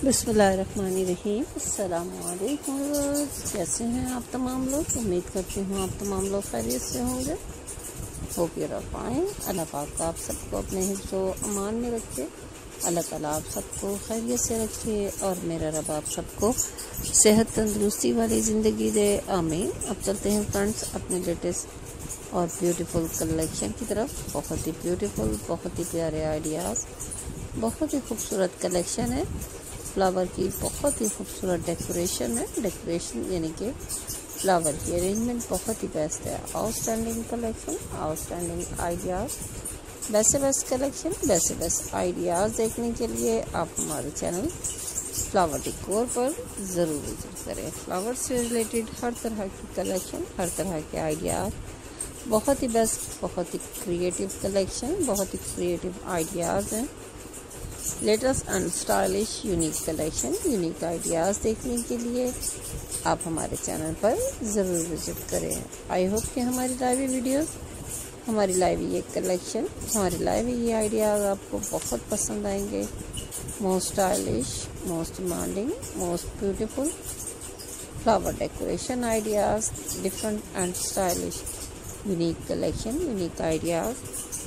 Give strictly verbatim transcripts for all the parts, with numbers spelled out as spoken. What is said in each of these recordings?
बिस्मिल्लाहिर्रहमानिर्रहीम। अस्सलामुअलैकुम। कैसे हैं आप तमाम लोग? उम्मीद करती हूँ आप तमाम लोग खैरियत से होंगे। Hope you are fine. Allah पाक आप सबको अपने हिफ्ज़ व अमान में रखे। अल्लाह ताला आप सबको खैरियत से रखे और मेरा रब आप सबको सेहत तंदुरुस्ती वाली ज़िंदगी दे। आमीन। अब चलते हैं फ्रेंड्स अपने लेटेस्ट और ब्यूटीफुल कलेक्शन की तरफ। बहुत ही ब्यूटीफुल, बहुत ही प्यारे आइडियाज़, बहुत ही खूबसूरत कलेक्शन है। फ्लावर की बहुत ही खूबसूरत डेकोरेशन है। डेकोरेशन यानी कि फ्लावर की अरेंजमेंट बहुत ही बेस्ट है। Outstanding collection, outstanding ideas, best best collection, best best ideas देखने के लिए आप हमारे चैनल फ्लावर डेकोर पर ज़रूर विजिट करें। फ्लावर से रिलेटेड हर तरह की कलेक्शन, हर तरह के आइडियाज़, बहुत ही बेस्ट, बहुत ही क्रिएटिव कलेक्शन, बहुत ही क्रिएटिव आइडियाज़ हैं। Latest and stylish unique collection, unique ideas देखने के लिए आप हमारे चैनल पर ज़रूर विजिट करें। आई होप कि हमारी लाइव वीडियोस, हमारी लाइव ये कलेक्शन, हमारी लाइव ये आइडियाज़ आपको बहुत पसंद आएंगे। Most stylish, most demanding, most beautiful flower decoration ideas, different and stylish unique collection, unique ideas,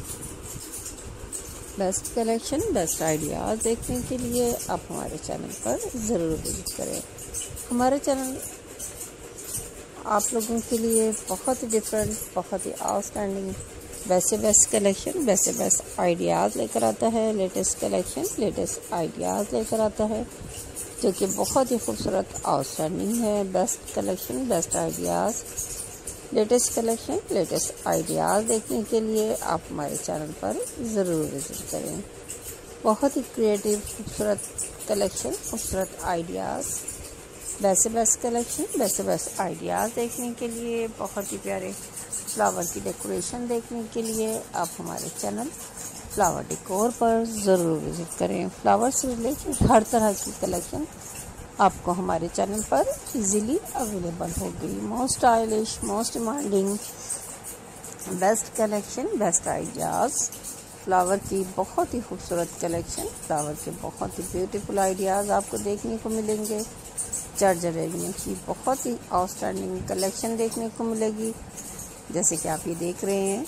best collection, best ideas देखने के लिए आप हमारे चैनल पर ज़रूर विजिट करें। हमारे चैनल आप लोगों के लिए बहुत ही डिफरेंट, बहुत ही आउटस्टैंडिंग, वैसे बेस्ट कलेक्शन, वैसे बेस्ट आइडियाज़ लेकर आता है। लेटेस्ट कलेक्शन, लेटेस्ट आइडियाज़ लेकर आता है जो कि बहुत ही खूबसूरत, आउटस्टैंडिंग है। Best collection, best ideas, latest collection, latest ideas देखने के लिए आप हमारे चैनल पर ज़रूर विजिट करें। बहुत ही क्रिएटिव, खूबसूरत कलेक्शन, खूबसूरत आइडियाज़, वैसे बेस्ट कलेक्शन, वैसे बेस्ट आइडियाज़ देखने के लिए, बहुत ही प्यारे फ्लावर की डेकोरेशन देखने के लिए आप हमारे चैनल फ्लावर डेकोर पर ज़रूर विजिट करें। फ्लावर से रिलेटेड हर तरह की कलेक्शन आपको हमारे चैनल पर इजीली अवेलेबल होगी। Most stylish, most demanding, best collection, best ideas, flower की बहुत ही खूबसूरत कलेक्शन, फ्लावर के बहुत ही ब्यूटीफुल आइडियाज़ आपको देखने को मिलेंगे। चर्च अरेंजमेंट की बहुत ही आउटस्टैंडिंग कलेक्शन देखने को मिलेगी, जैसे कि आप ये देख रहे हैं।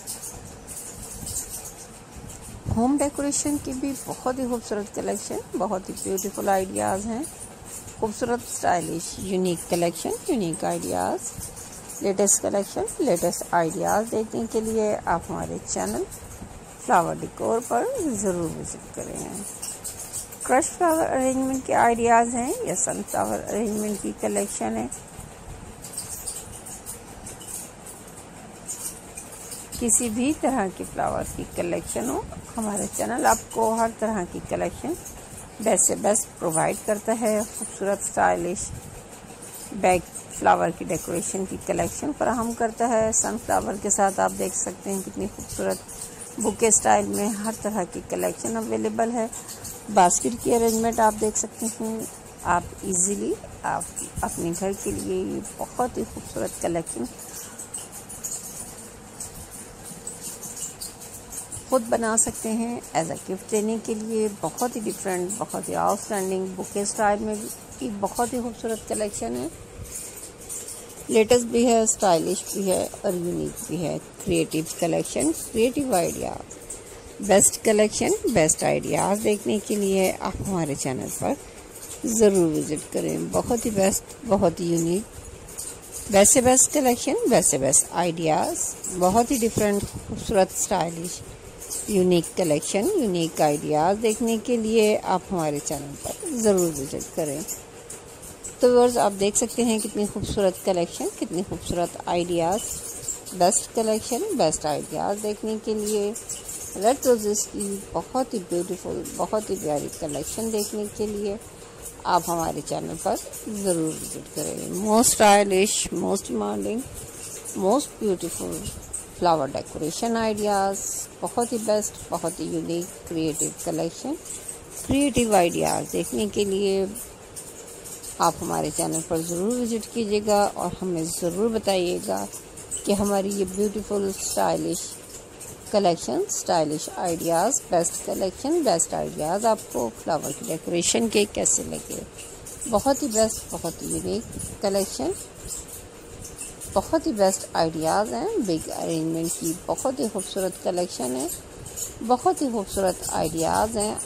होम डेकोरेशन की भी बहुत ही खूबसूरत कलेक्शन, बहुत ही ब्यूटीफुल आइडियाज़ हैं। खूबसूरत, stylish, unique collection, unique ideas, latest collection, latest ideas देखने के लिए आप हमारे चैनल फ्लावर डेकोर पर ज़रूर विजिट करें। क्रश फ्लावर अरेंजमेंट के आइडियाज़ हैं या सनफ्लावर अरेंजमेंट की कलेक्शन है। किसी भी तरह की फ्लावर की कलेक्शन हो, हमारा चैनल आपको हर तरह की कलेक्शन बेस्ट से बेस्ट प्रोवाइड करता है। खूबसूरत, स्टाइलिश बैग फ्लावर की डेकोरेशन की कलेक्शन फराहम करता है। सनफ्लावर के साथ आप देख सकते हैं कितनी खूबसूरत बुके स्टाइल में हर तरह की कलेक्शन अवेलेबल है। बास्केट की अरेंजमेंट आप देख सकते हैं। आप इजीली आप अपने घर के लिए ये बहुत ही खूबसूरत कलेक्शन खुद बना सकते हैं एज अ गिफ्ट देने के लिए। बहुत ही डिफरेंट, बहुत ही आउटस्टैंडिंग बुके स्टाइल में भी बहुत ही खूबसूरत कलेक्शन है। लेटेस्ट भी है, स्टाइलिश भी है और यूनिक भी है। Creative collection, creative ideas, best collection, best ideas देखने के लिए आप हमारे चैनल पर ज़रूर विजिट करें। बहुत ही बेस्ट, बहुत ही यूनिक, वैसे बेस्ट कलेक्शन, वैसे बेस्ट आइडियाज़, बहुत ही डिफरेंट, खूबसूरत, stylish, unique collection, unique ideas देखने के लिए आप हमारे चैनल पर ज़रूर विजिट करें। तो व्यूअर्स, आप देख सकते हैं कितनी खूबसूरत कलेक्शन, कितनी खूबसूरत ideas, best collection, best ideas देखने के लिए। रेड रोजेस की बहुत ही ब्यूटीफुल, बहुत ही प्यारी कलेक्शन देखने के लिए आप हमारे चैनल पर ज़रूर विजिट करें। Most stylish, most demanding, most beautiful flower decoration ideas, बहुत ही बेस्ट, बहुत ही unique, creative collection, creative ideas देखने के लिए आप हमारे चैनल पर ज़रूर विजिट कीजिएगा और हमें ज़रूर बताइएगा कि हमारी ये beautiful, stylish collection, stylish ideas, best collection, best ideas आपको फ्लावर की डेकोरेशन के कैसे लगे। बहुत ही बेस्ट, बहुत ही यूनिक कलेक्शन, बहुत ही बेस्ट आइडियाज़ हैं। बिग अरेंजमेंट की बहुत ही खूबसूरत कलेक्शन है, बहुत ही खूबसूरत आइडियाज़ हैं।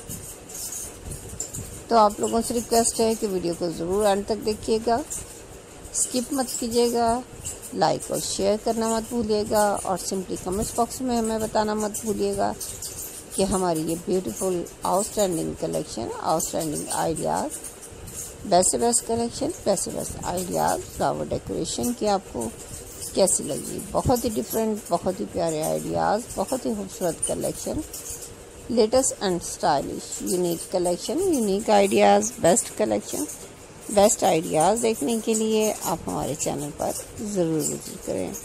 तो आप लोगों से रिक्वेस्ट है कि वीडियो को ज़रूर एंड तक देखिएगा, स्किप मत कीजिएगा, लाइक और शेयर करना मत भूलिएगा और सिंपली कमेंट्स बॉक्स में हमें बताना मत भूलिएगा कि हमारी ये beautiful outstanding collection, outstanding ideas, best से बेस्ट कलेक्शन, बेस्ट से बेस्ट आइडियाज़ फ्लावर डेकोरेशन की आपको कैसी लगी। बहुत ही डिफरेंट, बहुत ही प्यारे आइडियाज़, बहुत ही खूबसूरत collection, latest and stylish unique collection, unique ideas, best collection, best ideas देखने के लिए आप हमारे चैनल पर ज़रूर विजिट करें।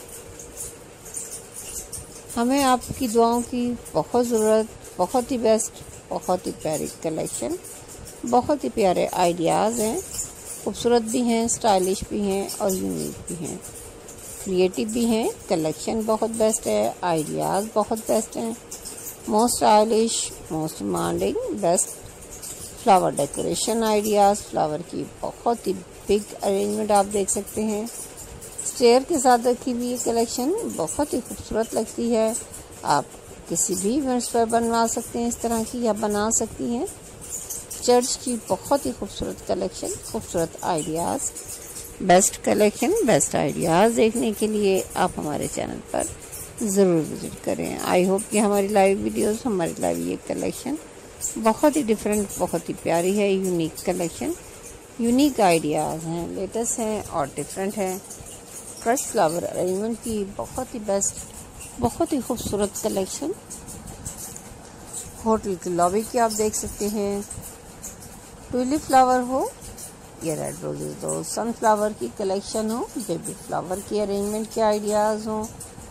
हमें आपकी दुआओं की बहुत ज़रूरत। बहुत ही बेस्ट, बहुत ही प्यारी कलेक्शन, बहुत ही प्यारे आइडियाज़ हैं, खूबसूरत भी हैं, स्टाइलिश भी हैं और यूनिक भी हैं, क्रिएटिव भी हैं। कलेक्शन बहुत बेस्ट है, आइडियाज़ बहुत बेस्ट हैं, most stylish, most demanding, best flower decoration ideas. Flower की बहुत ही बिग अरेंजमेंट आप देख सकते हैं, स्टेयर के साथ रखी हुई ये कलेक्शन बहुत ही खूबसूरत लगती है। आप किसी भी इवेंट्स पर बनवा सकते हैं इस तरह की, या बना सकती हैं। चर्च की बहुत ही खूबसूरत कलेक्शन, खूबसूरत ideas, best collection, best ideas देखने के लिए आप हमारे चैनल पर ज़रूर विजिट करें। आई होप कि हमारी लाइव वीडियोस, हमारी लाइव ये कलेक्शन बहुत ही डिफरेंट, बहुत ही प्यारी है। यूनिक कलेक्शन, यूनिक आइडियाज़ हैं, लेटेस्ट हैं और डिफरेंट हैं। फ्रेश फ्लावर अरेंजमेंट की बहुत ही बेस्ट, बहुत ही खूबसूरत कलेक्शन। होटल की लॉबी की आप देख सकते हैं, ट्यूलिप फ्लावर हो या रेड रोजेज हो, सनफ्लावर की कलेक्शन हो, बेबी फ्लावर की अरेंजमेंट के आइडियाज़ हो,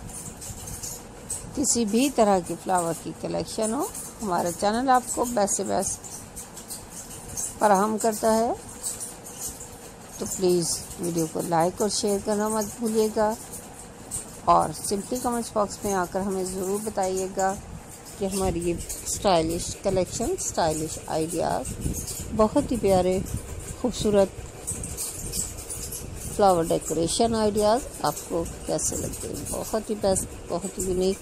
किसी भी तरह की फ्लावर की कलेक्शन हो, हमारा चैनल आपको बेस्ट से बेस्ट फराहम करता है। तो प्लीज़ वीडियो को लाइक और शेयर करना मत भूलिएगा और सिंपली कमेंट्स बॉक्स में आकर हमें ज़रूर बताइएगा कि हमारी ये स्टाइलिश कलेक्शन, स्टाइलिश आइडियाज़, बहुत ही प्यारे खूबसूरत फ्लावर डेकोरेशन आइडियाज़ आपको कैसे लगते हैं। बहुत ही बेस्ट, बहुत ही यूनिक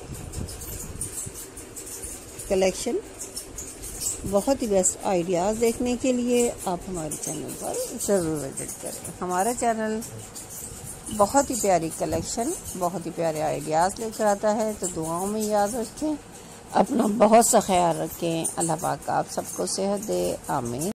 कलेक्शन, बहुत ही बेस्ट आइडियाज़ देखने के लिए आप हमारे चैनल पर ज़रूर विजिट करें। हमारा चैनल बहुत ही प्यारी कलेक्शन, बहुत ही प्यारे आइडियाज़ लेकर आता है। तो दुआओं में याद रखें, अपना बहुत सा ख्याल रखें। अल्लाह पाक आप सबको सेहत दे, आमीन।